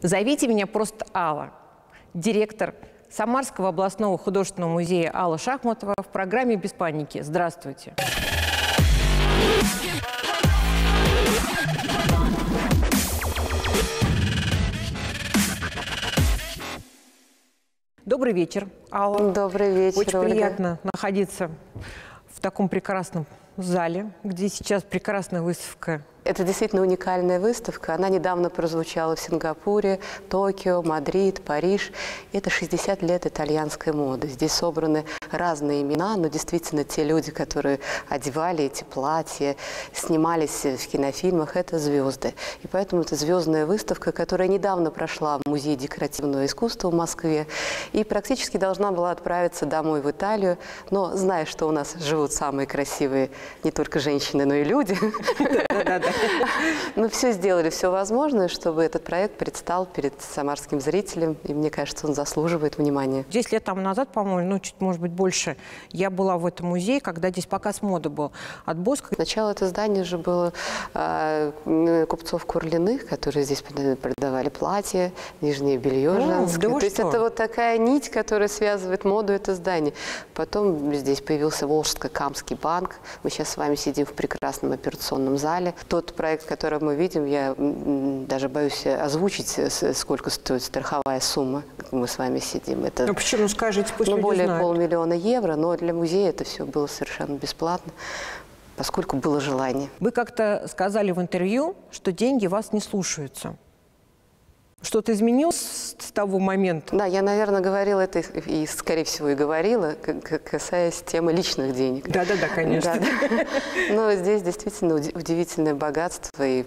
Зовите меня просто Алла, директор Самарского областного художественного музея Алла Шахматова в программе «Без паники». Здравствуйте. Добрый вечер, Алла. Добрый вечер, Очень Ольга. приятно находиться в таком прекрасном зале, где сейчас прекрасная выставка. Это действительно уникальная выставка. Она недавно прозвучала в Сингапуре, Токио, Мадрид, Париж. Это 60 лет итальянской моды. Здесь собраны разные имена, но действительно те люди, которые одевали эти платья, снимались в кинофильмах, это звезды. И поэтому это звездная выставка, которая недавно прошла в Музее декоративного искусства в Москве и практически должна была отправиться домой в Италию. Но зная, что у нас живут самые красивые не только женщины, но и люди, мы все сделали, все возможное, чтобы этот проект предстал перед самарским зрителем, и мне кажется, он заслуживает внимания. 10 лет тому назад, по-моему, ну, чуть, может быть, больше, я была в этом музее, когда здесь показ моды был от Боско. Сначала это здание же было купцов Курлиных, которые здесь продавали платья, нижнее белье женское. Да. То есть это вот такая нить, которая связывает моду, это здание. Потом здесь появился Волжско-Камский банк. Мы сейчас с вами сидим в прекрасном операционном зале. Тот проект, который мы видим, я даже боюсь озвучить, сколько стоит страховая сумма, как мы с вами сидим. Это, ну почему, скажите, пусть люди более знают. 500 000 евро, но для музея это все было совершенно бесплатно, поскольку было желание. Вы как-то сказали в интервью, что деньги вас не слушаются. Что-то изменилось с того момента? Да, я, наверное, говорила это и, скорее всего, и говорила, касаясь темы личных денег. Да, конечно. Да. Но здесь действительно удивительное богатство, и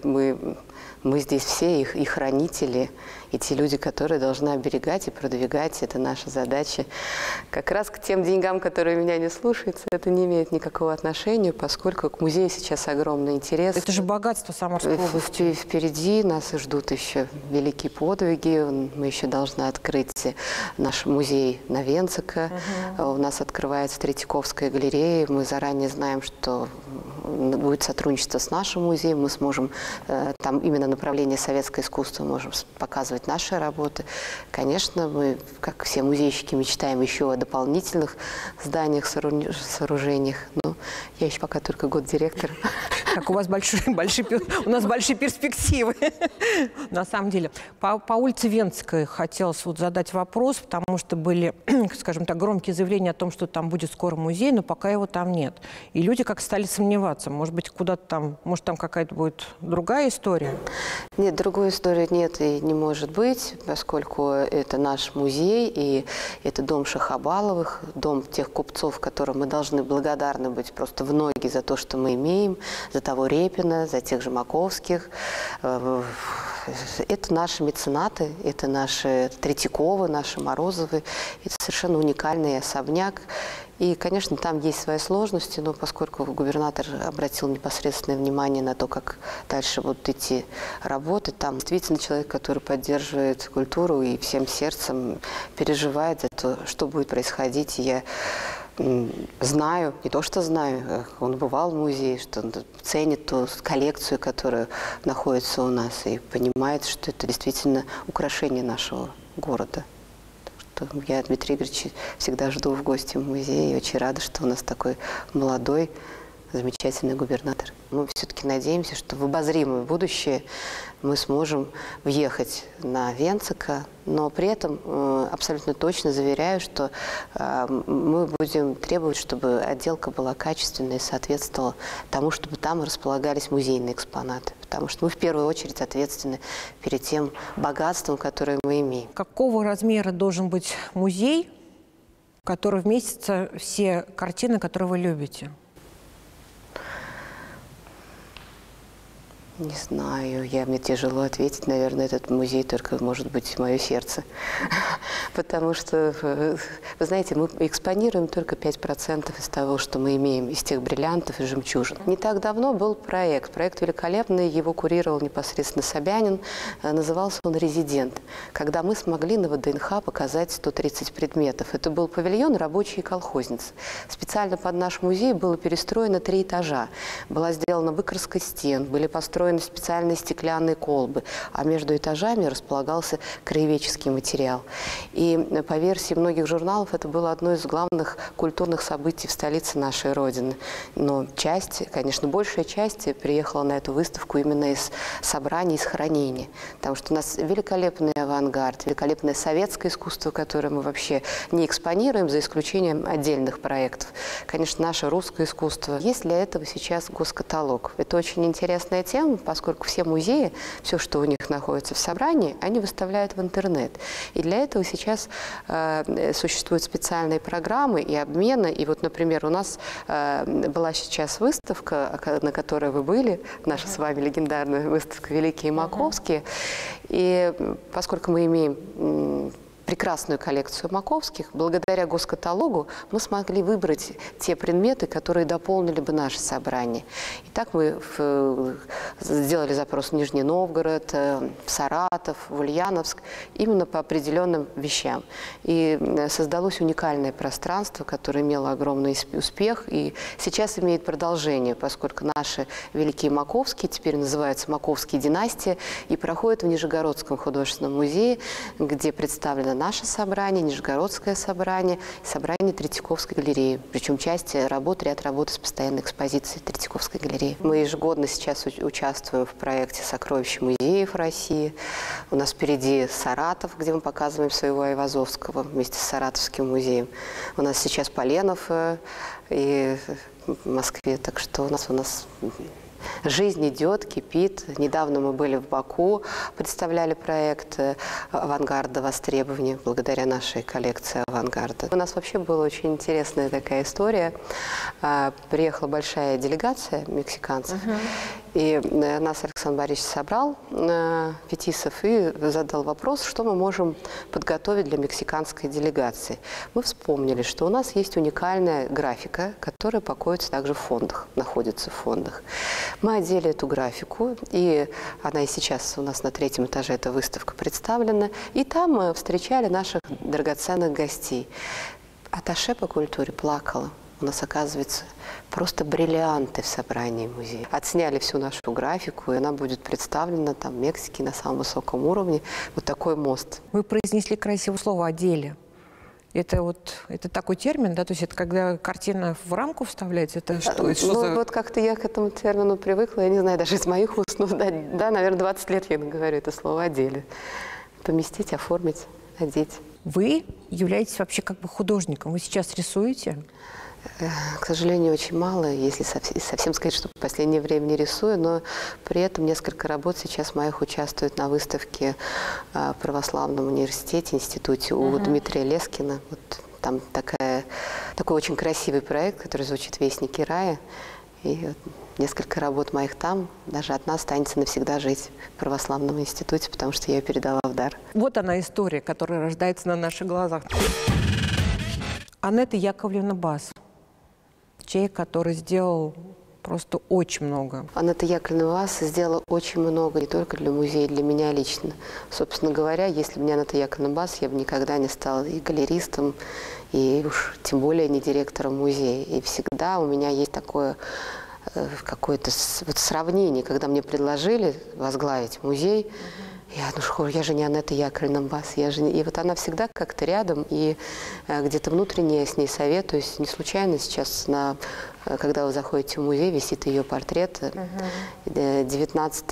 мы здесь все их хранители, и те люди, которые должны оберегать и продвигать. Это наша задача. Как раз к тем деньгам, которые меня не слушаются, это не имеет никакого отношения, поскольку к музею сейчас огромный интерес. Это же богатство Самарской области. Впереди нас ждут еще великие подвиги. Мы еще должны открыть наш музей на Венцико. У нас открывается Третьяковская галерея. Мы заранее знаем, что будет сотрудничество с нашим музеем. Мы сможем там именно направление советское искусство можем показывать наши работы. Конечно, мы, как все музейщики, мечтаем еще о дополнительных зданиях, сооружениях. Но я еще пока только год директора. Как у вас у нас большие перспективы. На самом деле. По улице Венской хотелось вот задать вопрос, потому что были, скажем так, громкие заявления о том, что там будет скоро музей, но пока его там нет. И люди как стали сомневаться. Может быть, куда-то там, может, там какая-то будет другая история? Нет, другой истории нет и не может быть, поскольку это наш музей, и это дом Шахабаловых, дом тех купцов, которым мы должны благодарны быть просто в ноги за то, что мы имеем, за того Репина, за тех же Маковских. Это наши меценаты, это наши Третьяковы, наши Морозовы. Это совершенно уникальный особняк. И, конечно, там есть свои сложности, но поскольку губернатор обратил непосредственное внимание на то, как дальше будут идти работы, там действительно человек, который поддерживает культуру и всем сердцем переживает за то, что будет происходить. И я знаю, не то что знаю, он бывал в музее, что он ценит ту коллекцию, которая находится у нас, и понимает, что это действительно украшение нашего города. Я Дмитрия Игоревича всегда жду в гости в музее и очень рада, что у нас такой молодой, замечательный губернатор. Мы все-таки надеемся, что в обозримое будущее мы сможем въехать на Венцико, но при этом абсолютно точно заверяю, что мы будем требовать, чтобы отделка была качественной и соответствовала тому, чтобы там располагались музейные экспонаты. Потому что мы в первую очередь ответственны перед тем богатством, которое мы имеем. Какого размера должен быть музей, в который вместятся все картины, которые вы любите? Не знаю, мне тяжело ответить. Наверное, этот музей только может быть мое сердце. Потому что, вы знаете, мы экспонируем только 5% из того, что мы имеем, из тех бриллиантов и жемчужин. Не так давно был проект великолепный, его курировал непосредственно Собянин, назывался он «Резидент», когда мы смогли на ВДНХ показать 130 предметов. Это был павильон «Рабочие колхозницы». Специально под наш музей было перестроено 3 этажа. Была сделана выкраска стен, были построены устроены специальные стеклянные колбы, а между этажами располагался краеведческий материал. И по версии многих журналов это было одно из главных культурных событий в столице нашей Родины. Но часть, конечно, большая часть приехала на эту выставку именно из собраний, из хранения. Потому что у нас великолепный авангард, великолепное советское искусство, которое мы вообще не экспонируем, за исключением отдельных проектов. Конечно, наше русское искусство. Есть для этого сейчас госкаталог. Это очень интересная тема, поскольку все музеи, все, что у них находится в собрании, они выставляют в интернет. И для этого сейчас существуют специальные программы и обмены. И вот, например, у нас была сейчас выставка, на которой вы были, наша с вами легендарная выставка «Великие Маковские». И поскольку мы имеем прекрасную коллекцию маковских, благодаря госкаталогу мы смогли выбрать те предметы, которые дополнили бы наше собрание. Итак, мы сделали запрос в Нижний Новгород, в Саратов, в Ульяновск, именно по определенным вещам. И создалось уникальное пространство, которое имело огромный успех, и сейчас имеет продолжение, поскольку наши великие маковские теперь называются Маковские династии, и проходят в Нижегородском художественном музее, где представлено наше собрание, Нижегородское собрание, собрание Третьяковской галереи. Причем часть работ, ряд работ из постоянной экспозиции Третьяковской галереи. Мы ежегодно сейчас участвуем в проекте «Сокровища музеев России». У нас впереди Саратов, где мы показываем своего Айвазовского вместе с Саратовским музеем. У нас сейчас Поленов и в Москве, так что у нас жизнь идет, кипит. Недавно мы были в Баку, представляли проект авангарда востребования благодаря нашей коллекции авангарда. У нас вообще была очень интересная такая история. Приехала большая делегация мексиканцев, и нас Александр Борисович собрал, Фетисов, и задал вопрос, что мы можем подготовить для мексиканской делегации. Мы вспомнили, что у нас есть уникальная графика, которая покоится также в фондах, находится в фондах. Мы одели эту графику, и она и сейчас у нас на 3-м этаже эта выставка представлена, и там мы встречали наших драгоценных гостей. Атташе по культуре плакала. У нас, оказывается, просто бриллианты в собрании музея. Отсняли всю нашу графику, и она будет представлена там в Мексике на самом высоком уровне. Вот такой мост. Вы произнесли красивое слово «одели». Это такой термин, да? То есть это когда картина в рамку вставляется? Это что? Вот как-то я к этому термину привыкла, я не знаю, даже из моих уст, да, наверное, 20 лет я говорю это слово «одели». Поместить, оформить, одеть. Вы являетесь вообще как бы художником. Вы сейчас рисуете? К сожалению, очень мало, если совсем сказать, что в последнее время не рисую, но при этом несколько работ сейчас моих участвуют на выставке в Православном университете, институте у Дмитрия Лескина. Вот там такой очень красивый проект, который звучит «Вестники рая». И вот несколько работ моих там, даже одна останется навсегда жить в Православном институте, потому что я ее передала в дар. Вот она история, которая рождается на наших глазах. Анетта Яковлевна Бас. Человек, который сделал просто очень много. Анетта Яковлевна Бас сделала очень много, не только для музея, для меня лично. Собственно говоря, если бы не Анетта Яковлевна Бас, я бы никогда не стала и галеристом, и уж тем более не директором музея. И всегда у меня есть такое какое-то вот сравнение, когда мне предложили возглавить музей. Я же не Анетта Яковлевна Бас, И вот она всегда как-то рядом, и где-то внутренне я с ней советуюсь. Не случайно сейчас, когда вы заходите в музей, висит ее портрет. 19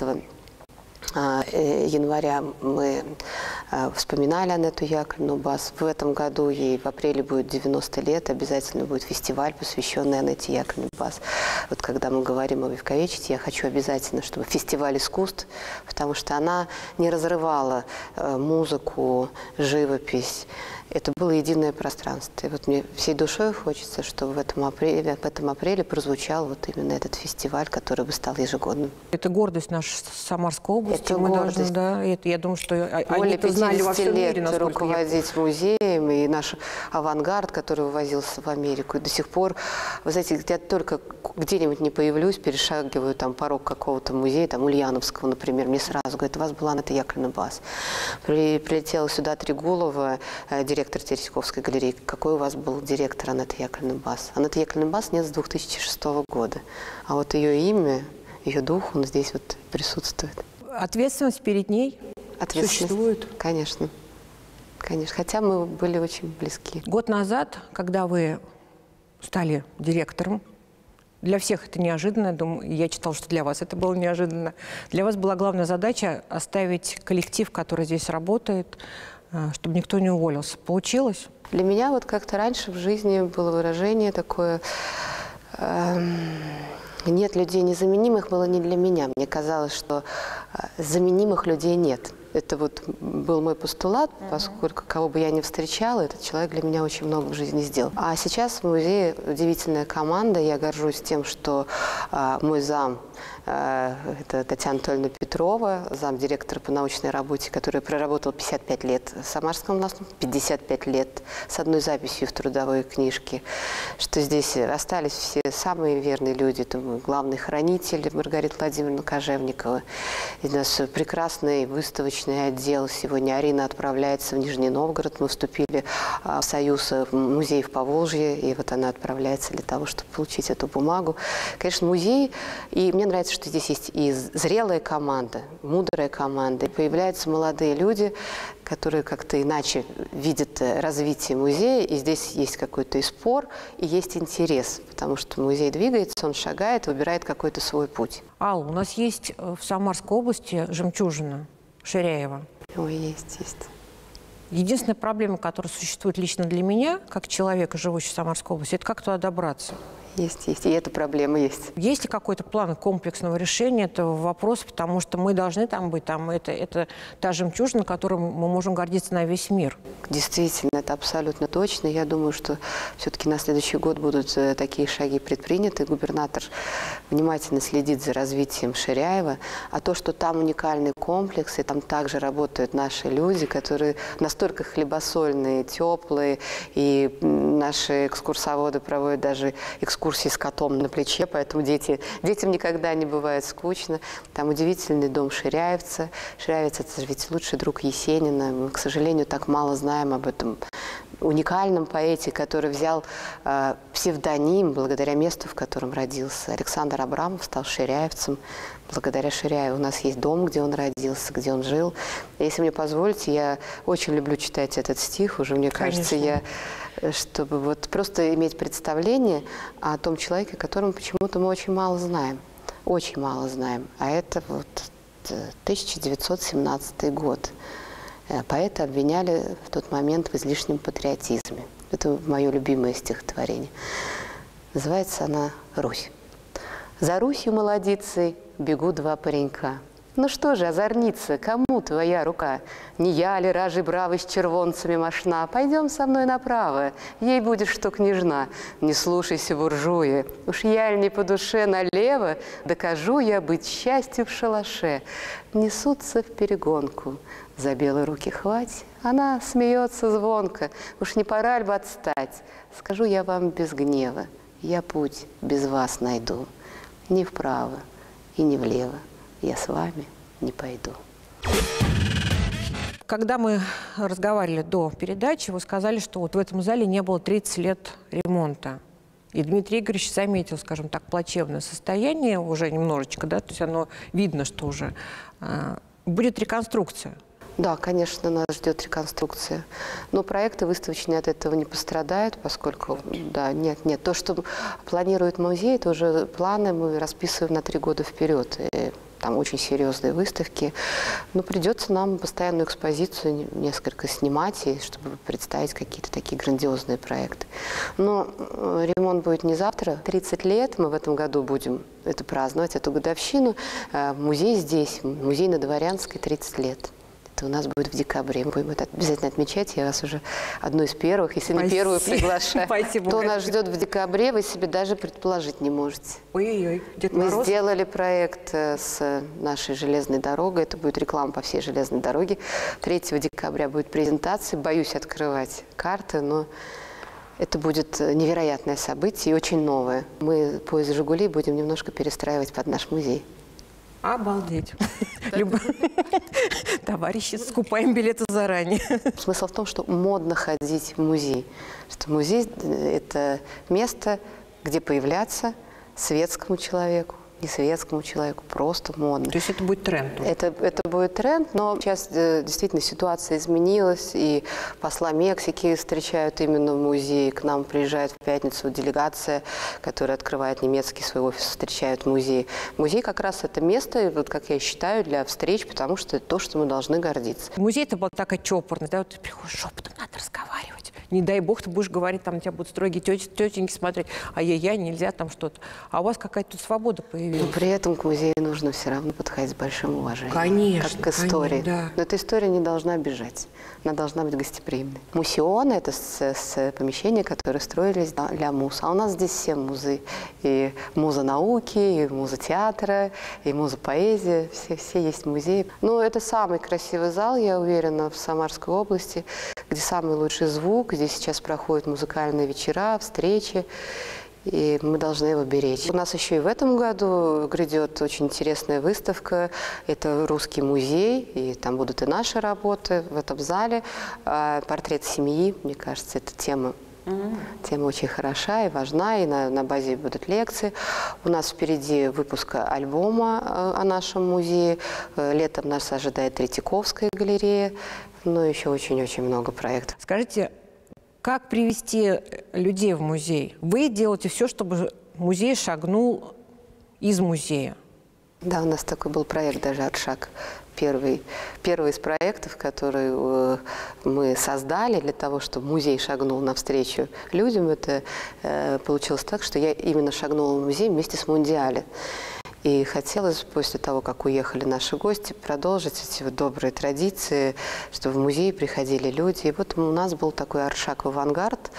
января мы вспоминали Анетту Яковлевну Бас. В этом году ей в апреле будет 90 лет. Обязательно будет фестиваль, посвященный Анетте Яковлевне Бас. Вот когда мы говорим о Вековечестве, я хочу обязательно, чтобы фестиваль искусств, потому что она не разрывала музыку, живопись. Это было единое пространство. И вот мне всей душой хочется, чтобы в этом апреле прозвучал вот именно этот фестиваль, который бы стал ежегодным. Это гордость нашей Самарской области. Это гордость. Я думаю, что более 50 мире, лет руководить музеем, и наш авангард, который вывозился в Америку. И до сих пор, вы знаете, я только где-нибудь не появлюсь, перешагиваю там порог какого-то музея, там Ульяновского, например, мне сразу говорят: у вас была Анетта Яковлевна Бас. Прилетела сюда Трегулова, директор Третьяковской галереи. Какой у вас был директор Анетта Яковлевна Бас? Анетта Яковлевна Бас нет с 2006 года. А вот ее имя ее дух, он здесь вот присутствует. Ответственность перед ней существует? Конечно. Конечно. Хотя мы были очень близки. Год назад, когда вы стали директором, для всех это неожиданно, думаю, я читала, что для вас это было неожиданно. Для вас была главная задача оставить коллектив, который здесь работает, чтобы никто не уволился. Получилось? Для меня вот как-то раньше в жизни было выражение такое: нет людей незаменимых, было не для меня. Мне казалось, что заменимых людей нет. Это вот был мой постулат, поскольку кого бы я ни встречала, этот человек для меня очень много в жизни сделал. А сейчас в музее удивительная команда. Я горжусь тем, что мой зам, это Татьяна Анатольевна Петрова, замдиректора по научной работе, который проработал 55 лет в Самарском областном, 55 лет с одной записью в трудовой книжке, что здесь остались все самые верные люди. Это главный хранитель Маргарита Владимировна Кожевникова. И у нас прекрасный выставочный отдел. Сегодня Арина отправляется в Нижний Новгород. Мы вступили в союз музеев Поволжья, и вот она отправляется для того, чтобы получить эту бумагу. Конечно, музей, и мне нравится, что здесь есть и зрелая команда, мудрая команда, и появляются молодые люди, которые как-то иначе видят развитие музея, и здесь есть какой-то и спор, и есть интерес, потому что музей двигается, он шагает, выбирает какой-то свой путь. Алла, у нас есть в Самарской области жемчужина Ширяева. Ой, есть. Единственная проблема, которая существует лично для меня, как человека, живущего в Самарской области, это как туда добраться. Есть. И эта проблема есть. Есть ли какой-то план комплексного решения этого вопроса? Потому что мы должны там быть. Это та жемчужина, которой мы можем гордиться на весь мир. Действительно, это абсолютно точно. Я думаю, что все-таки на следующий год будут такие шаги предприняты. Губернатор внимательно следит за развитием Ширяева. А то, что там уникальный комплекс, и там также работают наши люди, которые настолько хлебосольные, теплые, и наши экскурсоводы проводят даже экскурсии с котом на плече, поэтому детям никогда не бывает скучно. Там удивительный дом Ширяевца. Ширяевец – это ведь лучший друг Есенина. Мы, к сожалению, так мало знаем об этом уникальном поэте, который взял псевдоним благодаря месту, в котором родился. Александр Абрамов стал ширяевцем благодаря Ширяеву. У нас есть дом, где он родился, где он жил. Если мне позволите, я очень люблю читать этот стих. Уже, мне кажется, чтобы вот просто иметь представление о том человеке, о котором почему-то мы очень мало знаем. Очень мало знаем. А это вот 1917 год. Поэта обвиняли в тот момент в излишнем патриотизме. Это мое любимое стихотворение. Называется она «Русь». «За Русью молодицей бегут два паренька. Ну что же, озорница, кому твоя рука? Не я ли, ражей бравый, с червонцами мошна? Пойдем со мной направо, ей будешь что княжна. Не слушайся, буржуя, уж я ли не по душе налево, докажу я быть счастью в шалаше». Несутся вперегонку, за белые руки хвать, она смеется звонко. Уж не пора ли бы отстать? Скажу я вам без гнева, я путь без вас найду. Ни вправо и ни влево я с вами не пойду. Когда мы разговаривали до передачи, вы сказали, что вот в этом зале не было 30 лет ремонта. И Дмитрий Игоревич заметил, скажем так, плачевное состояние уже немножечко, да, то есть оно видно, что уже будет реконструкция. Да, конечно, нас ждет реконструкция. Но проекты выставочные от этого не пострадают, поскольку, да, нет. То, что планирует музей, это уже планы мы расписываем на 3 года вперед. И там очень серьезные выставки. Но придется нам постоянную экспозицию несколько снимать, чтобы представить какие-то такие грандиозные проекты. Но ремонт будет не завтра. 30 лет мы в этом году будем это праздновать, эту годовщину. Музей здесь, музей на Дворянской, 30 лет. У нас будет в декабре. Мы будем это обязательно отмечать. Я вас уже одну из первых, если не первую, приглашаю. Спасибо. Кто нас ждет в декабре, вы себе даже предположить не можете. Ой-ой-ой, Дед Мы Мороз. сделали проект с нашей железной дорогой. Это будет реклама по всей железной дороге. 3 декабря будет презентация. Боюсь открывать карты, но это будет невероятное событие и очень новое. Мы поезд «Жигули» будем немножко перестраивать под наш музей. Обалдеть. Товарищи, скупаем билеты заранее. Смысл в том, что модно ходить в музей. Что музей – это место, где появляться светскому человеку, не светскому человеку, просто модно. То есть это будет тренд? Это будет тренд, но сейчас действительно ситуация изменилась, и посла Мексики встречают именно в музее. К нам приезжает в пятницу делегация, которая открывает немецкий свой офис, встречают в музее. Музей как раз это место, вот как я считаю, для встреч, потому что это то, что мы должны гордиться. Музей это была такая чопорная, да, вот ты приходишь, шепотом надо разговаривать. Не дай бог, ты будешь говорить, там на тебя будут строгие тетеньки смотреть, ай-яй-яй, нельзя там что-то. А у вас какая-то тут свобода появилась. Но при этом к музею нужно все равно подходить с большим уважением. Конечно. Как к истории. Конечно, да. Но эта история не должна бежать. Она должна быть гостеприимной. Мусеон – это помещения, которые строились для муз. А у нас здесь 7 музей. И муза науки, и муза театра, и муза поэзии. Все есть музеи. Но это самый красивый зал, я уверена, в Самарской области, где самый лучший звук, где сейчас проходят музыкальные вечера, встречи. И мы должны его беречь. У нас еще и в этом году грядет очень интересная выставка. Это русский музей, и там будут и наши работы в этом зале. Портрет семьи, мне кажется, это тема. Тема очень хороша и важна, и на базе будут лекции. У нас впереди выпуск альбома о нашем музее. Летом нас ожидает Третьяковская галерея. Ну, еще очень-очень много проектов. Скажите, как привести людей в музей? Вы делаете все, чтобы музей шагнул из музея. Да, у нас такой был проект даже «Аршак». Первый из проектов, который мы создали для того, чтобы музей шагнул навстречу людям. Это получилось так, что я именно шагнула в музей вместе с «Мундиале». И хотелось после того, как уехали наши гости, продолжить эти вот добрые традиции, чтобы в музей приходили люди. И вот у нас был такой «Аршак в авангард».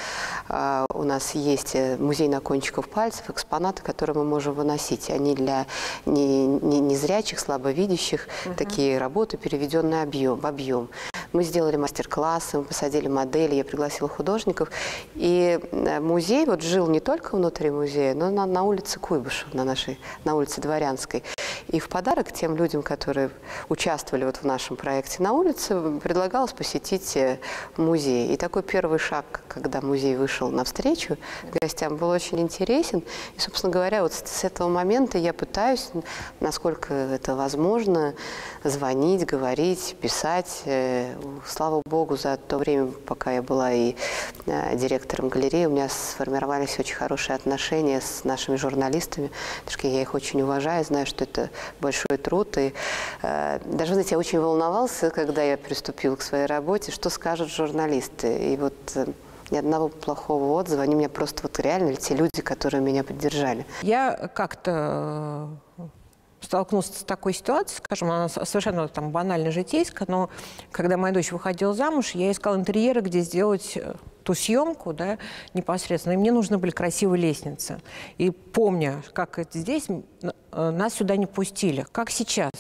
У нас есть музей на кончиках пальцев, экспонаты, которые мы можем выносить. Они для незрячих, слабовидящих, такие работы, переведенные в объем. Мы сделали мастер-классы, мы посадили модели, я пригласила художников. И музей вот жил не только внутри музея, но на улице Куйбышева, на улице Дворянской. И в подарок тем людям, которые участвовали вот в нашем проекте на улице, предлагалось посетить музей. И такой первый шаг, когда музей вышел навстречу гостям, был очень интересен. И, собственно говоря, вот с этого момента я пытаюсь, насколько это возможно, звонить, говорить, писать. Слава Богу, за то время, пока я была и директором галереи, у меня сформировались очень хорошие отношения с нашими журналистами, потому что я их очень уважаю, знаю, что это большой труд. И даже, знаете, я очень волновался, когда я приступила к своей работе, что скажут журналисты. И вот ни одного плохого отзыва, они меня просто вот реально, те люди, которые меня поддержали. Я как-то столкнулась с такой ситуацией, скажем, она совершенно там банально житейская, но когда моя дочь выходила замуж, я искала интерьеры, где сделать ту съемку, да, непосредственно, и мне нужны были красивые лестницы. И помня, как это здесь, нас сюда не пустили. Как сейчас?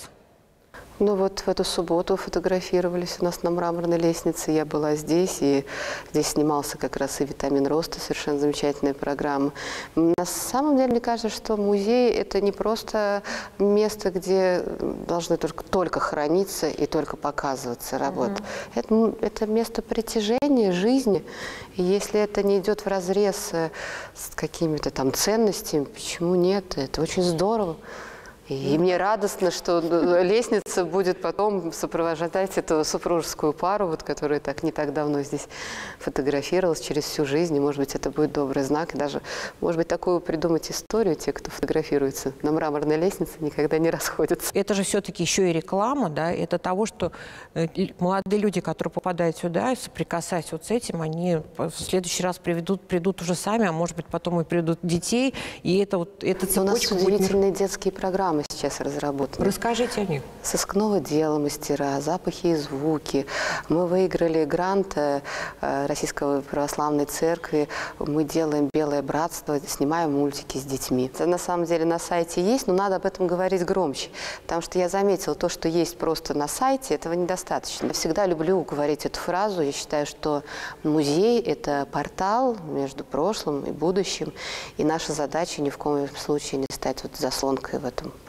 Ну вот в эту субботу фотографировались у нас на мраморной лестнице. Я была здесь, и здесь снимался как раз и «Витамин роста», совершенно замечательная программа. На самом деле, мне кажется, что музей – это не просто место, где должны только храниться и только показываться работы. Это место притяжения жизни. И если это не идет вразрез с какими-то там ценностями, почему нет? Это очень здорово. И мне радостно, что лестница будет потом сопровождать эту супружескую пару, вот, которая не так давно здесь фотографировалась через всю жизнь. И, может быть, это будет добрый знак. И даже, может быть, такую придумать историю. Те, кто фотографируется на мраморной лестнице, никогда не расходятся. Это же все-таки еще и реклама, да? Это того, что молодые люди, которые попадают сюда, соприкасаясь вот с этим, они в следующий раз придут уже сами, а может быть, потом и приведут детей. И это вот эта цепочка. У нас удивительные детские программы сейчас разработаны. Расскажите о них. Сыскного дела мастера, запахи и звуки. Мы выиграли грант Российской православной церкви. Мы делаем «Белое братство», снимаем мультики с детьми. Это на самом деле на сайте есть, но надо об этом говорить громче. Потому что я заметила, то, что есть просто на сайте, этого недостаточно. Я всегда люблю говорить эту фразу. Я считаю, что музей – это портал между прошлым и будущим. И наша задача ни в коем случае не стать вот заслонкой в этом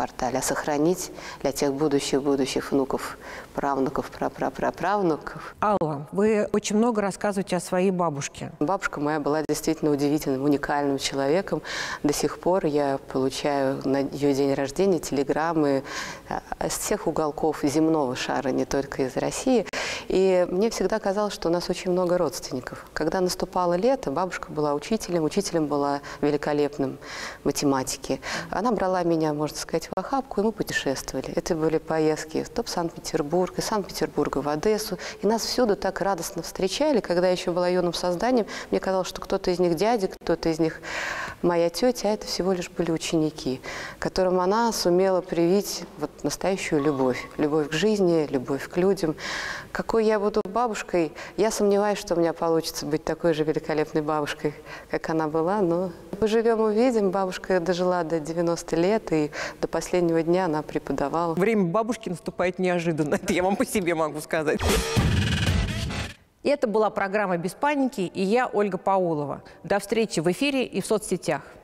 портале, а сохранить для тех будущих внуков, правнуков, праправнуков. Алла, вы очень много рассказываете о своей бабушке. Бабушка моя была действительно удивительным, уникальным человеком. До сих пор я получаю на ее день рождения телеграммы с всех уголков земного шара, не только из России. И мне всегда казалось, что у нас очень много родственников. Когда наступало лето, бабушка была учителем была великолепным в математике. Она брала меня, можно сказать, в охапку, и мы путешествовали. Это были поездки то в Санкт-Петербург, из Санкт-Петербурга в Одессу. И нас всюду так радостно встречали. Когда я еще была юным созданием, мне казалось, что кто-то из них дядя, кто-то из них моя тетя, а это всего лишь были ученики, которым она сумела привить вот настоящую любовь. Любовь к жизни, любовь к людям. Какой я буду бабушкой, я сомневаюсь, что у меня получится быть такой же великолепной бабушкой, как она была. Но поживем, увидим. Бабушка дожила до 90 лет, и до последнего дня она преподавала. Время бабушки наступает неожиданно, это я вам по себе могу сказать. И это была программа «Без паники», и я, Ольга Паулова. До встречи в эфире и в соцсетях.